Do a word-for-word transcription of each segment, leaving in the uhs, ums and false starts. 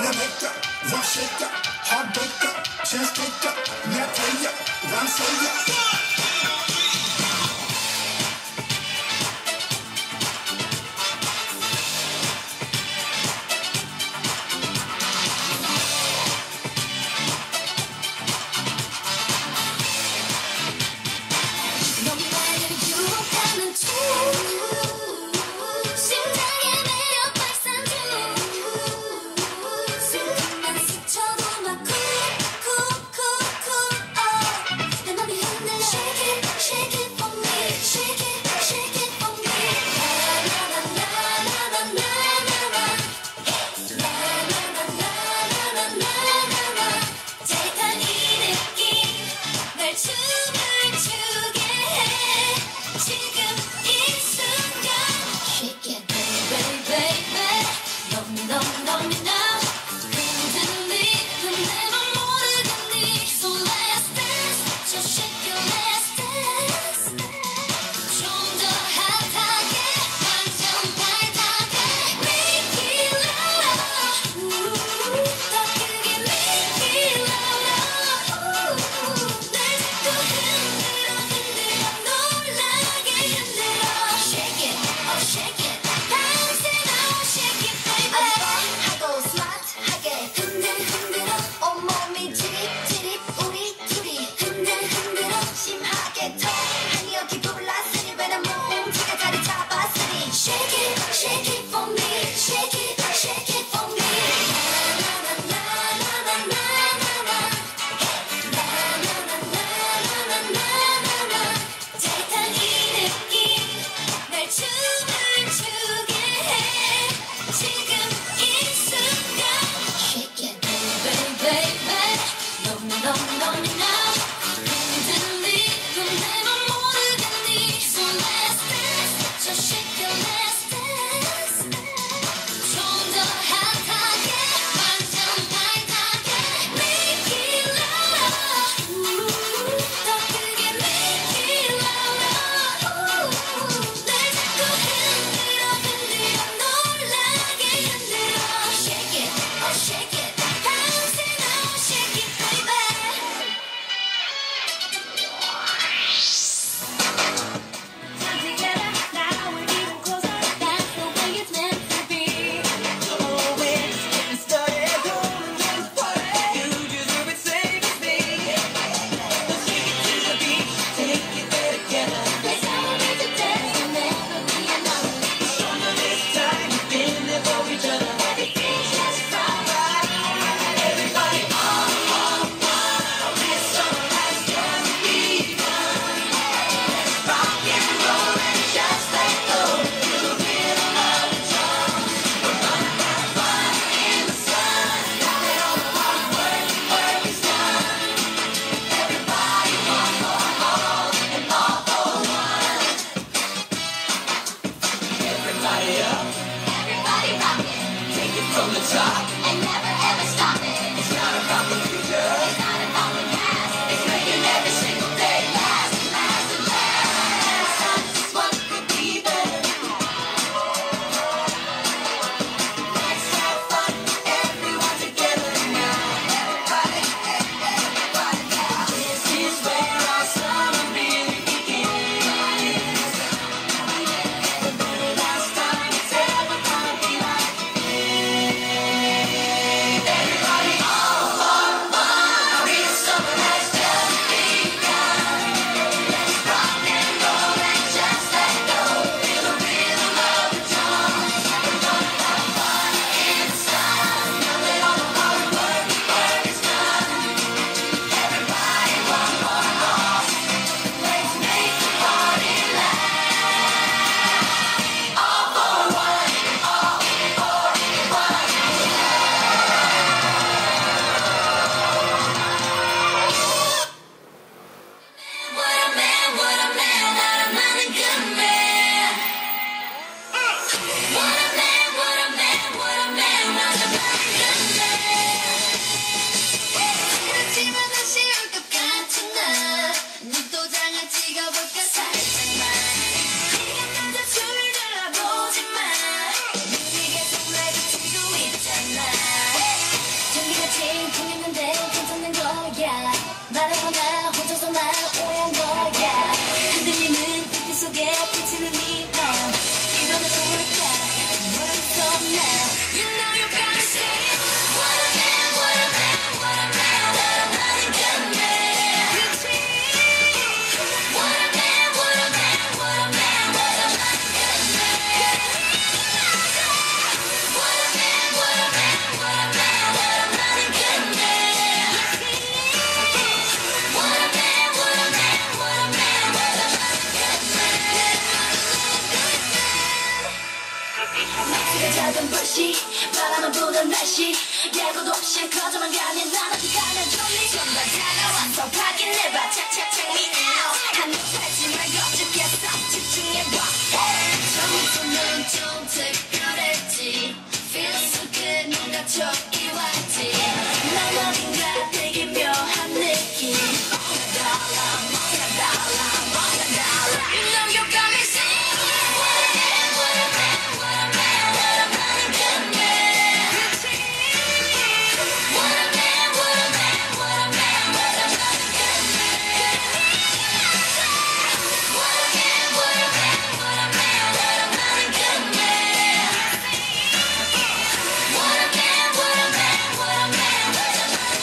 Elevator, one shaker, heartbreaker, chance taker, 내 player, one sayer. 없이 예고도 없이 커져만 가는 난 어떡하면 좋니 전부 다가와서 확인해봐 착착 check me out 한눈 팔지 말고 죽겠어 집중해봐 처음부터는 좀 특별했지 Feel so good 뭔가 촉이 왔지 난 어딘가 되게 묘한 느낌 달라 뭐야 달라 뭐야 달라 You know you got me singing What a man, what a man, what a man, what a man good man What a man, what a man, what a man, what a man good man What a man, what a man, what a man, what a man good man What a man, what a man, what a man, what a man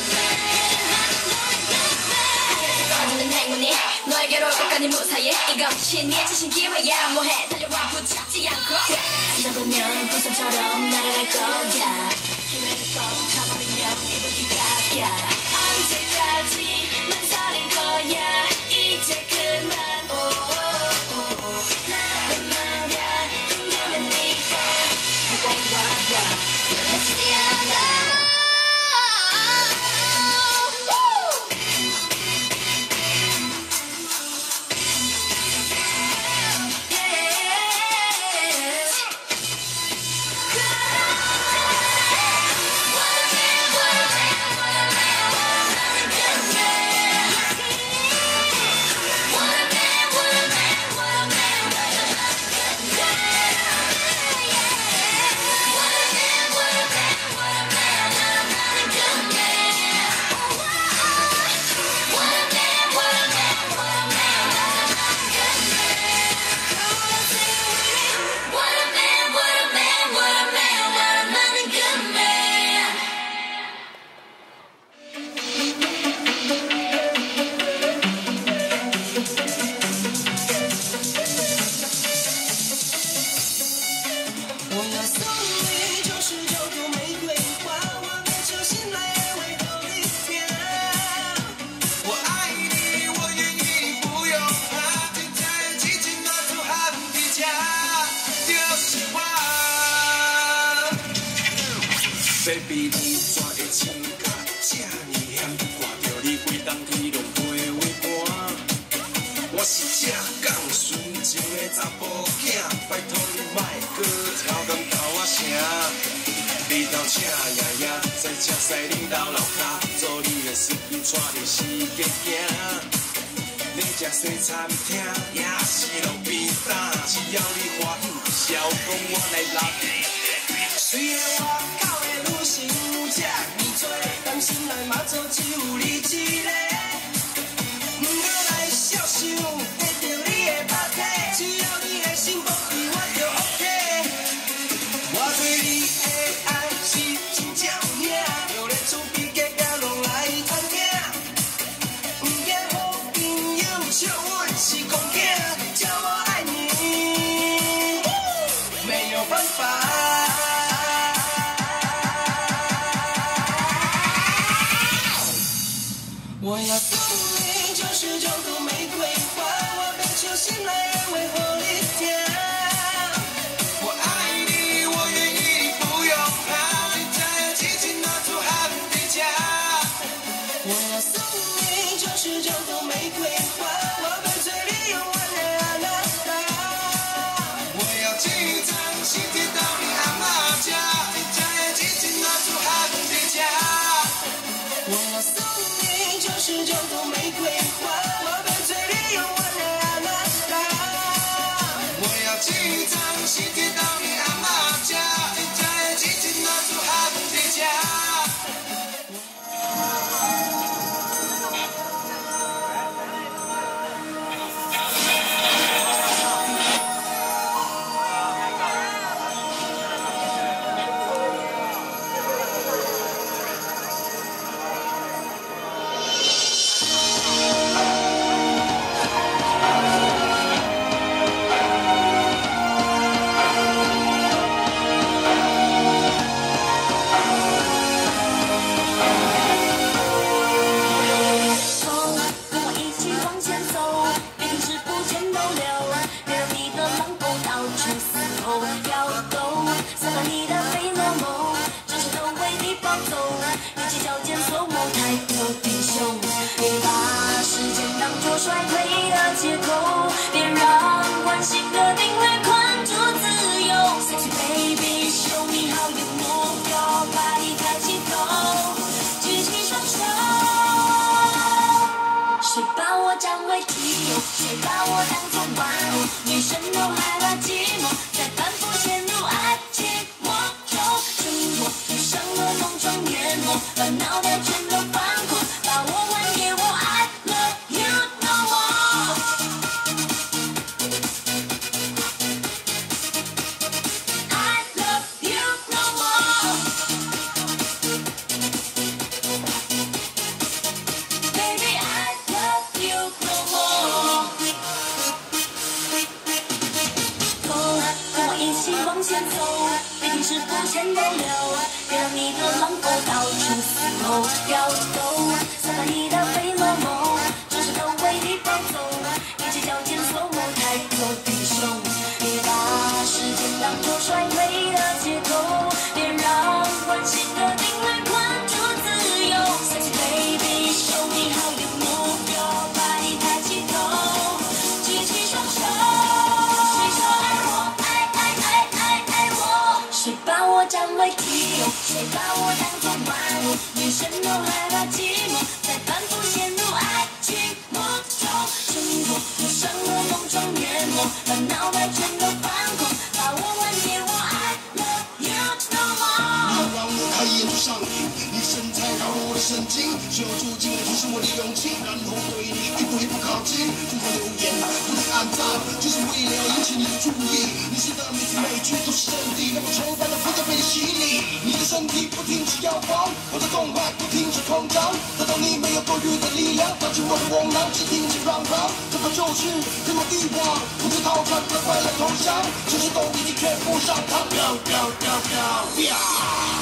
good man 꺼지는 행운이 너에게로 올 것까지 무사히 이건 신의 자신 기회야 뭐해 달려와 붙잡지 않고 잡으면 구름처럼 날아갈 거야 기회를 꼭 잡아버리면 이불기각이야 언제까지 망설일 거야 이제 그만 오오오 나는 말야 힘들면 네가 가까이 와봐 그렇지 않아 Baby， 你怎会性格这呢险？看到你规冬天拢陪我伴，我是正港纯情的查甫囝，拜托你莫搁超讲偷我声。日头请爷爷在车西恁兜楼骹，做你的司机带着四界行。你食西餐厅，也是路边摊，只要你欢喜，笑讲我来揽。虽然我口的女性这么多，但心内嘛做只有你一个。不过来孝想，得到你的拍体，只要你的心不离，我就 OK。我对你的爱是真正有影，就连厝边隔壁拢来探听。不惊好朋友笑阮是戆囝，叫我爱你，没有办法。我要我占为己有，谁把我当作玩偶？女生都害怕寂寞，在反复陷入爱情魔咒。沉默遇上了浓妆艳抹，把脑袋全都放空，把我还给我 I love you no more。I love you no more。Baby I love you no more。走，跟我一起往前走，别停止不前的流，别让你的浪波到处嘶吼摇动，散发一道费洛蒙，全身都为你暴走，一起脚尖错误太过低胸，别把时间当作衰退的借口，别让惯性的定律困住自由。Sexy baby， show me how you move your body， 抬起头，举起双手，谁说爱我，爱爱爱爱爱我？谁把我占为己有？谁把我当作玩偶？女生都害怕寂寞，在反复陷入爱情魔咒。沉默遇上了浓妆艳抹，把脑袋全都放空，把我还给我 I love you no more。 你让我开眼就上瘾，你身材扰动我的神经，需要住进来提升我的勇气，然后对你一步一步靠近，疯狂留言，不停按赞，就是为了引起你的注意。你写的每字每句都是真谛，让我重返的负责被你洗礼。你的身体不停止摇晃，我的动脉不停止膨胀，得到你没有多余的力量，导致我的窝囊只停止嚷嚷。这个就是天罗地网，不知逃窜的快乐投降，这是动力你却不上膛，飙飙飙飙飙！